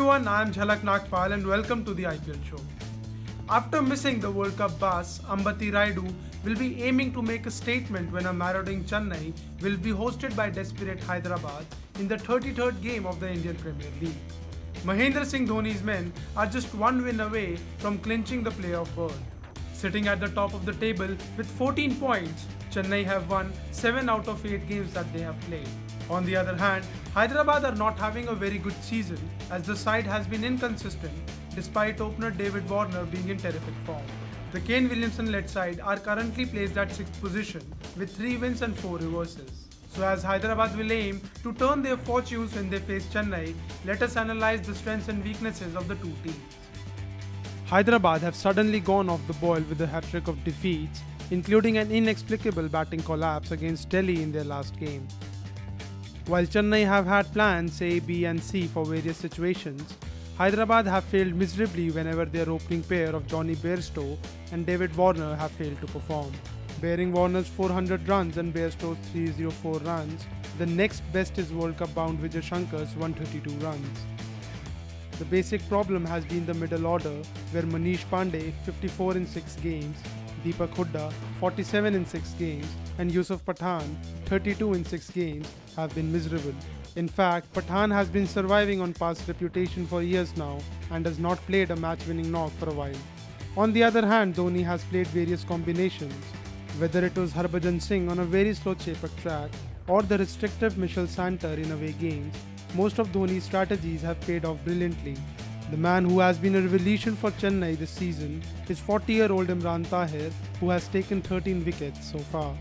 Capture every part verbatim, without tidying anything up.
everyone, I am Jhalak Nagpal and welcome to the I P L show. After missing the World Cup buzz, Ambati Rayudu will be aiming to make a statement when a marauding Chennai will be hosted by desperate Hyderabad in the thirty-third game of the Indian Premier League. Mahendra Singh Dhoni's men are just one win away from clinching the playoff berth. Sitting at the top of the table with fourteen points, Chennai have won seven out of eight games that they have played. On the other hand, Hyderabad are not having a very good season as the side has been inconsistent despite opener David Warner being in terrific form. The Kane Williamson-led side are currently placed at sixth position with three wins and four reverses. So as Hyderabad will aim to turn their fortunes when they face Chennai, let us analyze the strengths and weaknesses of the two teams. Hyderabad have suddenly gone off the boil with a hat-trick of defeats, including an inexplicable batting collapse against Delhi in their last game. While Chennai have had plans A, B and C for various situations, Hyderabad have failed miserably whenever their opening pair of Johnny Bairstow and David Warner have failed to perform. Bearing Warner's four hundred runs and Bairstow's three hundred four runs, the next best is World Cup bound Vijay Shankar's one hundred thirty-two runs. The basic problem has been the middle order, where Manish Pandey, fifty-four in six games, Deepak Hooda, forty-seven in six games, and Yusuf Pathan, thirty-two in six games, have been miserable. In fact, Pathan has been surviving on past reputation for years now and has not played a match-winning knock for a while. On the other hand, Dhoni has played various combinations, whether it was Harbhajan Singh on a very slow Chepak track or the restrictive Michel Santer in away games. Most of Dhoni's strategies have paid off brilliantly. The man who has been a revelation for Chennai this season is forty-year-old Imran Tahir, who has taken thirteen wickets so far.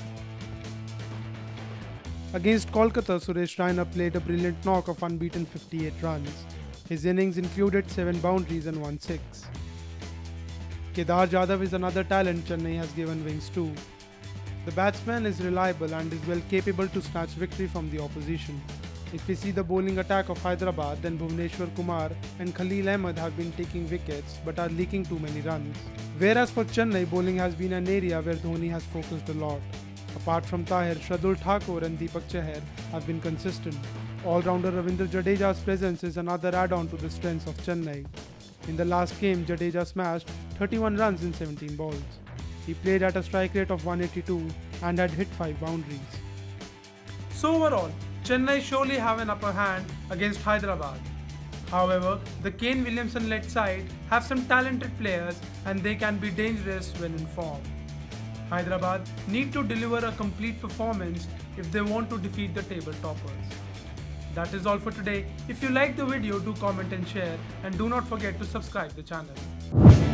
Against Kolkata, Suresh Raina played a brilliant knock of unbeaten fifty-eight runs. His innings included seven boundaries and one six. Kedar Jadhav is another talent Chennai has given wings to. The batsman is reliable and is well capable to snatch victory from the opposition. If we see the bowling attack of Hyderabad, then Bhuvneshwar Kumar and Khalil Ahmed have been taking wickets but are leaking too many runs. Whereas for Chennai, bowling has been an area where Dhoni has focused a lot. Apart from Tahir, Shardul Thakur and Deepak Chahar have been consistent. All-rounder Ravindra Jadeja's presence is another add-on to the strengths of Chennai. In the last game, Jadeja smashed thirty-one runs in seventeen balls. He played at a strike rate of one eighty-two and had hit five boundaries. So overall, Chennai surely have an upper hand against Hyderabad. However, the Kane Williamson-led side have some talented players and they can be dangerous when in form. Hyderabad need to deliver a complete performance if they want to defeat the table toppers. That is all for today. If you liked the video, do comment and share, and do not forget to subscribe the channel.